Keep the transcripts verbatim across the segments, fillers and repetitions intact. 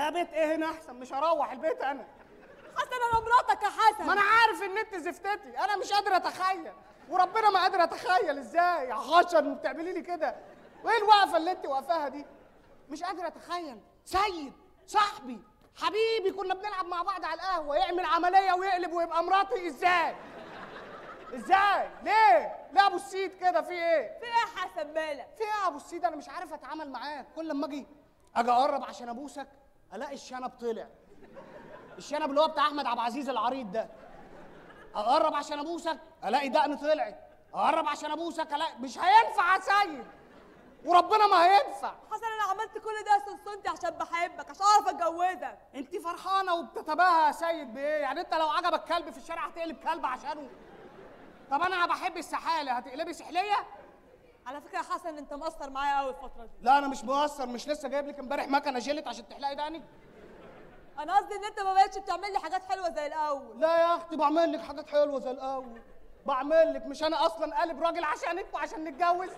لا بيت ايه هنا احسن، مش هروح البيت انا. حسن انا مراتك يا حسن. ما انا عارف ان انت زفتتي، انا مش قادر اتخيل وربنا ما قادر اتخيل ازاي يا حشر بتعملي لي كده. وايه الوقفه اللي انت واقفاها دي؟ مش قادر اتخيل. سيد صاحبي حبيبي كنا بنلعب مع بعض على القهوه يعمل عمليه ويقلب ويبقى مراتي، ازاي؟ ازاي؟ ليه؟ ليه ابو السيد كده؟ في ايه؟ في ايه يا حسن مالك؟ في ايه يا ابو السيد؟ انا مش عارف اتعامل معاك، كل لما اجي اجي اقرب عشان ابوسك الاقي الشنب طلع. الشنب اللي هو بتاع احمد عبد العزيز العريض ده. اقرب عشان ابوسك الاقي دقن طلعت. اقرب عشان ابوسك الاقي مش هينفع يا سيد. وربنا ما هينفع. حسن انا عملت كل ده يا سنسنتي عشان بحبك، عشان اعرف اتجوزك. انت فرحانه وبتتباهى يا سيد بايه؟ يعني انت لو عجبك كلب في الشارع هتقلب كلب عشانه؟ طب انا بحب السحاله، هتقلبي سحليه؟ على فكره يا حسن انت مقصر معايا قوي الفتره دي. لا انا مش مقصر، مش لسه جايب لك امبارح مكنه جلت عشان تحلقي دقنك؟ انا قصدي ان انت ما بقتش بتعمل لي حاجات حلوه زي الاول. لا يا اختي بعمل لك حاجات حلوه زي الاول. بعمل لك، مش انا اصلا قالب راجل عشانك وعشان نتجوز؟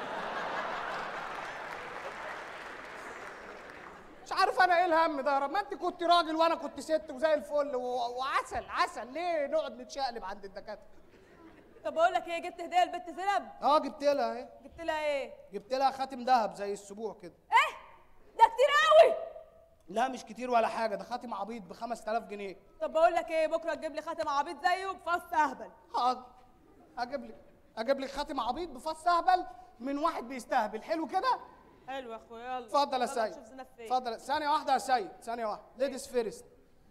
مش عارف انا ايه الهم ده يا رب. ما انت كنت راجل وانا كنت ست وزي الفل و... وعسل عسل. ليه نقعد نتشقلب عند الدكاتره؟ طب بقول لك ايه، جبت هديه لبنت زينب؟ اه جبت لها اهي. جبت لها ايه؟ جبت لها خاتم ذهب زي السبوع كده. ايه؟ ده كتير قوي. لا مش كتير ولا حاجه، ده خاتم عبيط ب خمسة آلاف جنيه. طب بقول لك ايه، بكره تجيب لي خاتم عبيط زيه بفص اهبل. حاضر. اجيب لك اجيب لك خاتم عبيط بفص اهبل من واحد بيستهبل. حلو كده؟ حلو يا اخويا. يلا اتفضل يا سيد. اتفضل. ثانيه واحده يا سيد، ثانيه واحده. ليديز فيرست.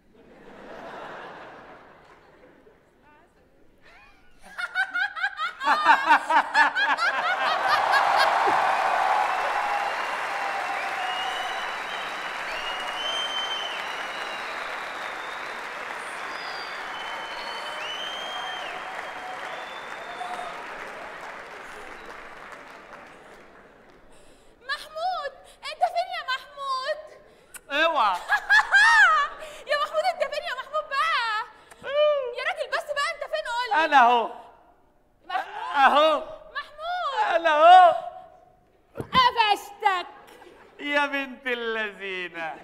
محمود انت فين يا محمود؟ اوعى يا محمود انت فين يا محمود بقى؟ يا راجل بس بقى انت فين قولي؟ انا اهو. محمود اهو محمود انا اهو. قفشتك يا بنت اللذينه.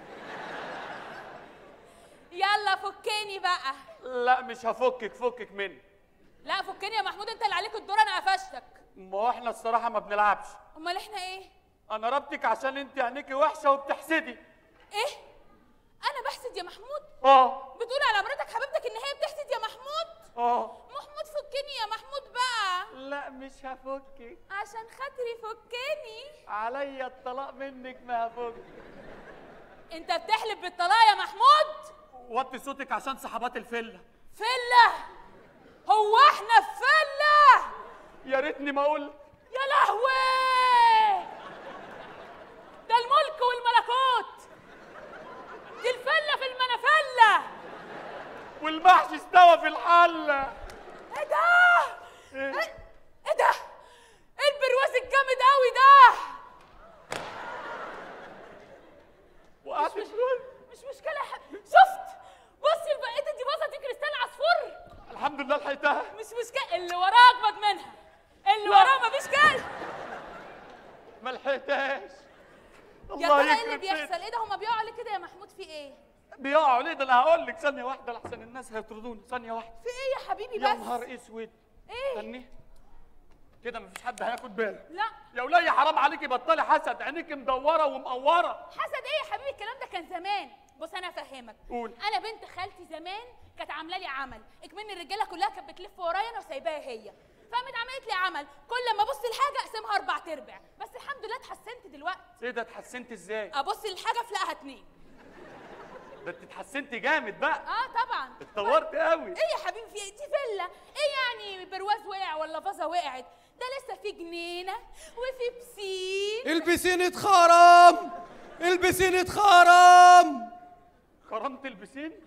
يلا فكني بقى. لا مش هفكك، فكك مني. لا فكني يا محمود، انت اللي عليك الدور، انا قفشتك. ما هو احنا الصراحه ما بنلعبش. امال احنا ايه؟ انا ربطك عشان انت عينيكي وحشه وبتحسدي. ايه؟ انا بحسد يا محمود؟ اه. بتقول على مراتك حبيبتك ان هي بتحسد يا محمود؟ اه. محمود فكني يا محمود بقى. لا مش هفكك. عشان خاطري فكني. عليا الطلاق منك ما هفك. انت بتحلف بالطلاق يا محمود؟ وطي صوتك عشان صحبات الفله. فله؟ هو احنا في فله؟ يا ريتني ما اقول. يا لهوي، ده الملك والملكوت، دي الفله في المنفله، والمحشي استوى في الحله. ايه ده؟ ايه؟ ايه ده؟ ايه البرواز الجامد قوي ده؟ وقعت مش, شويه. مش مشكله يا حبيبي. شفت؟ بصي البقيه دي باظه، دي كريستال عصفور. الحمد لله لحقتها. مش مشكله، اللي وراه اجمد منها، اللي وراه مفيش كده. ما لحقتهاش. يا ترى ايه اللي بيحصل؟ ايه ده؟ هما بيقعوا عليه كده يا محمود؟ في ايه؟ بيقعوا ليه؟ ده انا هقول لك ثانيه واحده لحسن الناس هيطردوني. ثانيه واحده. في ايه يا حبيبي بس؟ يا نهار اسود. ايه؟ استني كده مفيش حد هياخد باله. لا يا ولية حرام عليكي، بطلي حسد، عينيكي مدوره ومقوره. حسد ايه يا حبيبي؟ الكلام ده كان زمان. بص انا افهمك. قول. انا بنت خالتي زمان كانت عامله لي عمل، اكمن الرجاله كلها كانت بتلف ورايا انا وسايباها هي، فقامت عملت لي عمل كل ما ابص لحاجه اقسمها اربع ارباع، بس الحمد لله اتحسنت دلوقتي. ايه ده اتحسنت ازاي؟ ابص للحاجه افلقها اتنين. ده انت اتحسنتي جامد بقى. اه طبعا اتطورت قوي. ايه يا حبيبي في ايه؟ دي فيلا ايه يعني؟ برواز وقع ولا فازه وقعت؟ ده لسه في جنينه وفي بسين. البسين اتخرم، البسين اتخرم. كرمت البسين؟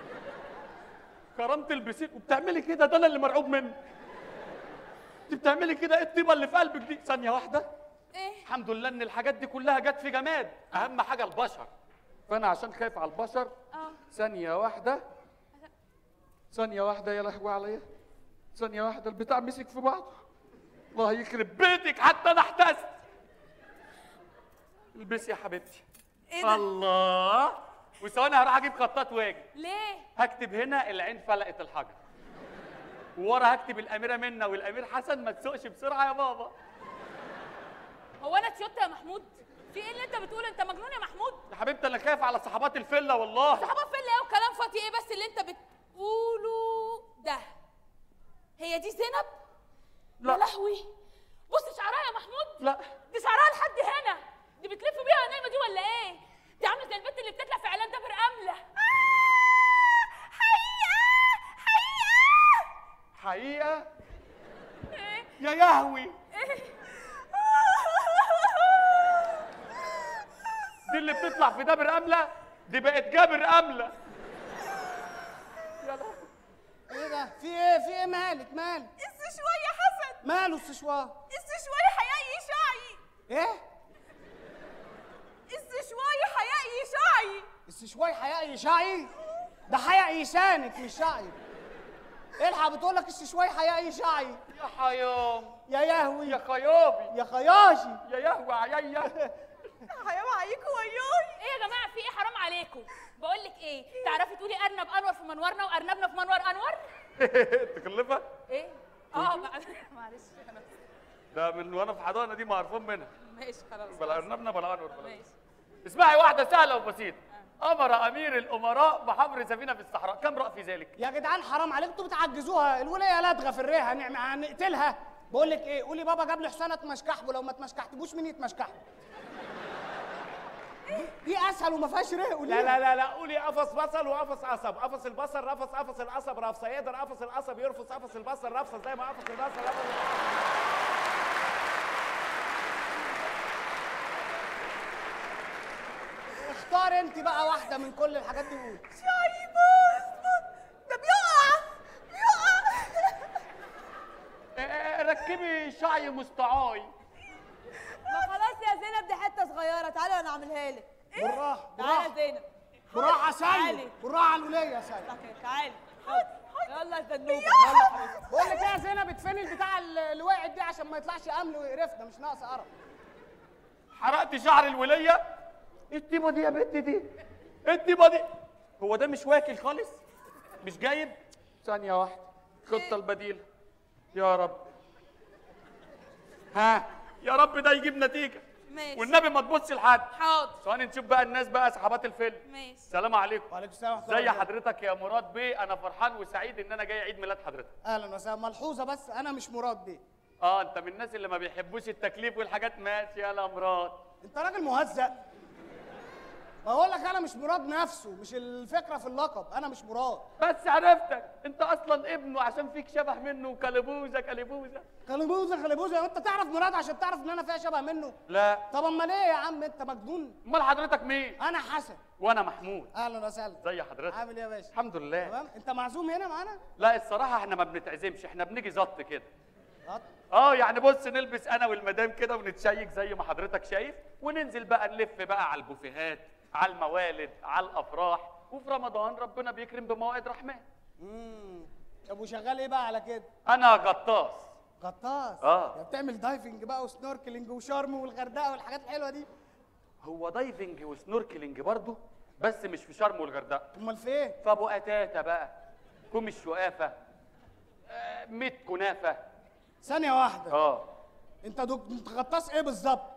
كرمت البسين وبتعملي كده؟ ده انا اللي مرعوب منك. انت بتعملي كده؟ ايه الطيبه اللي في قلبك دي؟ ثانيه واحده. ايه؟ الحمد لله ان الحاجات دي كلها جت في جماد، اهم حاجه البشر. فانا عشان خايف على البشر. اه ثانيه واحده. ثانيه واحده يا لهوي عليا. ثانيه واحده البتاع مسك في بعضه. الله يخرب بيتك حتى انا احتست. البسي يا حبيبتي. ايه ده؟ الله. وثواني هروح اجيب خطاط واجي. ليه؟ هكتب هنا العين فلقت الحجر، وورا هكتب الاميره منى والامير حسن ما تسوقش بسرعه يا بابا. هو انا تيوتا يا محمود؟ في ايه اللي انت بتقوله؟ انت مجنون يا محمود؟ يا حبيبتي انا خايف على صحابات الفيلا والله. صحابه فيلا ايه وكلام فاضي ايه بس اللي انت بتقوله ده؟ هي دي زينب؟ لا. يا لهوي، بص شعرها يا محمود. لا دي شعرها لحد هنا، دي بتلف بيها نايمه دي ولا ايه؟ دي عامله زي البنت اللي بتطلع في اعلان دبر امله. حقيقه ايه؟ يا يهوي، دي اللي بتطلع في دبر امله، دي بقت جابر امله. يا لهوي. ايه ده؟ في ايه؟ في ايه؟ مالك مالك؟ السشوار يا حسن، ماله السشوار؟ السشوار حياء يشعي، ايه؟ السشوار حياء يشعي. السشواي حياء يشعي؟ ده حياء يشانك مش شعي. الحق بتقول لك السشواي حياء يشعي. يا حيام، يا يهوي، يا خيابي، يا خياشي، يا يهوي عيا. حياء عليكم وياي. ايه يا جماعه في ايه؟ حرام عليكم. بقول لك ايه، تعرفي تقولي ارنب انور في منورنا وارنبنا في منور انور؟ تكلفه؟ ايه؟ اه بقى معلش انا ده من وانا في حضانه دي معرفون منها. ماشي خلاص. بلا ارنبنا بلا انور بلا. ماشي. اسمعي واحده سهله وبسيطه. امر امير الامراء بحفر سفينه في الصحراء، كم راى في ذلك؟ يا جدعان حرام عليكم، انتوا بتعجزوها، الولايه لدغه في الريحه، هنعم- هنقتلها. بقول لك ايه، قولي بابا جاب لي حسنه تمشكحبه، لو ما تمشكحتبوش مين يتمشكحبه؟ دي اسهل وما فيهاش ريق، قوليها. لا لا لا لا قولي قفص بصل وقفص قصب، قفص البصل رفص قفص القصب رفصه، يقدر قفص القصب يرفص قفص البصل رفصه زي ما قفص البصل رفص. اختار انت بقى واحده من كل الحاجات دي وقولي. شعي بص ده بيقع بيقع. آه، ركبي شعي مستعاي. ما خلاص يا زينب، دي حته صغيره، تعالي وانا اعملها لك. بالراحه تعالي يا بالراحه زينب، بالراحه سيد، تعالي. بالراحه على الوليه يا سيد. تعالي يلا يا زنوبه. يلا حبيبتي. بقول لك ايه يا زينب، ادفني البتاع اللي وقعت دي عشان ما يطلعش امل ويقرفنا، مش ناقص قرف. حرقت شعر الوليه؟ ايه الطيبه دي يا بنت دي؟ ايه الطيبه دي؟ هو ده مش واكل خالص؟ مش جايب؟ ثانيه واحده، الخطه البديله. يا رب، ها يا رب ده يجيب نتيجه. ماشي. والنبي ما تبصش لحد. حاضر. ثواني نشوف بقى الناس بقى اصحابات الفيلم. ماشي. السلام عليكم. وعليكم السلام ورحمه الله زي وبركاته. حضرتك يا مراد بيه، انا فرحان وسعيد ان انا جاي عيد ميلاد حضرتك. اهلا وسهلا. ملحوظه بس، انا مش مراد بيه. اه انت من الناس اللي ما بيحبوش التكليف والحاجات. ماشي يا مراد. انت راجل مهزأ. بقول لك انا مش مراد نفسه، مش الفكره في اللقب، انا مش مراد. بس عرفتك، انت اصلا ابنه عشان فيك شبه منه. كلبوزه كلبوزه خلبوزه خلبوزه، انت تعرف مراد عشان تعرف ان انا فيها شبه منه؟ لا. طب امال ايه يا عم، انت مجنون؟ امال حضرتك مين؟ انا حسن. وانا محمود. اهلا وسهلا. زي حضرتك. عامل ايه يا باشا؟ الحمد لله. تمام. انت معزوم هنا معانا؟ لا الصراحه احنا ما بنتعزمش، احنا بنيجي زط كده. اه. اه يعني بص، نلبس انا والمدام كده ونتشيك زي ما حضرتك شايف، وننزل بقى نلف بقى على البوفيهات، على الموالد، على الافراح، وفي رمضان ربنا بيكرم بموائد رحمن. امم طب وشغال ايه بقى على كده؟ انا غطاس. غطاس؟ اه. يا بتعمل دايفنج بقى وسنوركلينج وشرم والغردقه والحاجات الحلوه دي؟ هو دايفنج وسنوركلينج برضه، بس مش في شرم والغردقه. امال فين؟ في ابو قتاته بقى، كوم الشقافه، آه ميت كنافه. ثانيه واحده. اه انت دك... انت غطاس ايه بالظبط؟